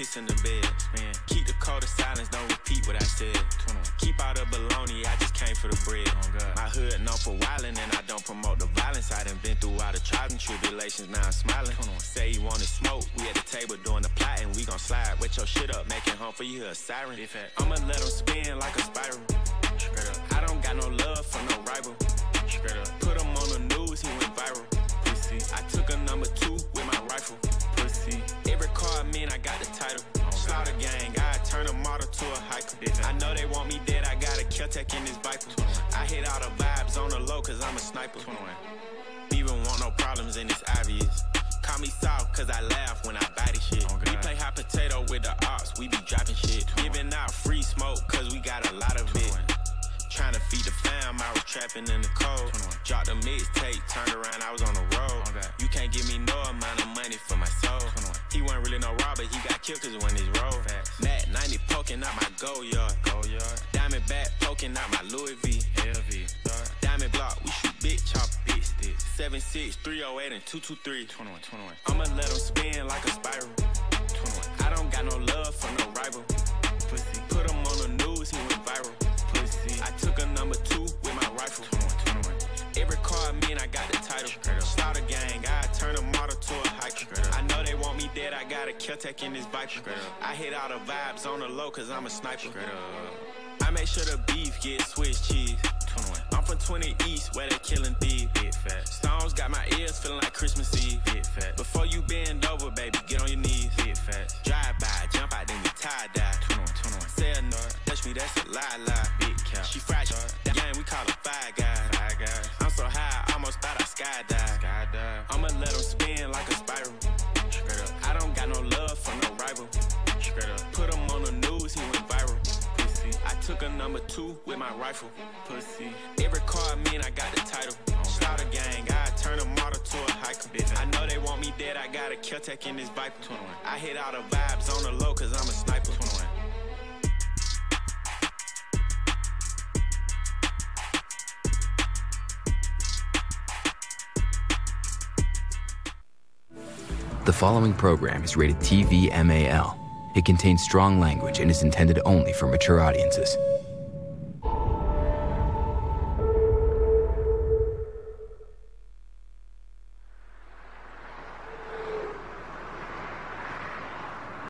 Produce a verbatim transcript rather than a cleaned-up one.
piss in the bed. Man, keep the code of silence, don't repeat what I said. Keep out the baloney, I just came for the bread. Oh, my hood known for wildin' and I don't promote the violence. I done been through all the trials and tribulations, now I'm smiling. Say you wanted smoke, we at the table doing the plot and we gon' slide. Wet your shit up, make it home for you, a siren. I'ma let them spin like a spiral. I don't got no love for no rival. Put him on the news, he went viral. Pussy. I took a number two with my rifle. Pussy. Every car I mean, I got the title. Oh, Slaughter gang, I turn a model to a hiker. I know they want me dead, I got a Kel-Tec in this Viper. I hit all the vibes on the low, cause I'm a sniper. Even want no problems and it's obvious. Call me soft, cause I laugh when I buy this shit. Oh, we play hot potato with the ops, we be dropping shit. Giving out free smoke, cause we got a lot of it. Trying to feed the fam, I was trapping in the cold. Dropped the mixtape, turned around, I was on the road. Okay. You can't give me no amount of money for my soul. He wasn't really no robber, he got killed cause when his roll. Nat ninety poking out my go yard. Go yard. Diamond back poking out my Louis V. L V. Diamond block, we shoot big chop, big stick. seven six, three oh eight, and two two three. twenty-one, twenty-one. I'ma let them spin like a spiral. twenty-one. I don't got no love for no rival. Pussy. Put him on the news, he went viral. I took a number two with my rifle. Every car I mean, I got the title. Slaughter gang, I turn a model to a hiker. I know they want me dead, I got a Kel-Tec in this Viper. I hit all the vibes on the low, cause I'm a sniper. I make sure the beef get Swiss cheese. I'm from twenty East, where they killing thieves. Stones got my ears feeling like Christmas Eve. Before you bend over, baby, get on your knees. Drive by, jump out, then you tie-dye. Say a no, touch me, that's a lie, lie. Big cap. She fried you. That game, we call her Five Guys. Five Guys. I'm so high, I almost thought I skydive. Skydive. I'ma let them spin like a spiral. Straight up. I don't got no love for no rival. Straight up. Put him on the news, he went viral. Pussy. I took a number two with my rifle. Pussy. Every car I mean, I got the title. Slaughter gang, I turn a model to a hiker. I know they want me dead, I got a Kel-Tec in this Viper. I hit all the vibes on the low, cause I'm a sniper. The following program is rated T V M A L. It contains strong language and is intended only for mature audiences.